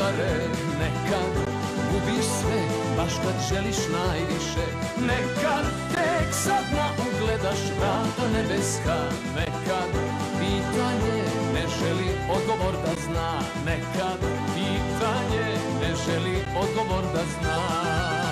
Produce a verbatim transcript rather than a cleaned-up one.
pare. Nekad gubiš sve, baš kad želiš najviše. Nekad tek sad na ugledaš vrata nebeska. Nekad pitanje ne želi odgovor da zna. Nekad pitanje ne želi odgovor da zna.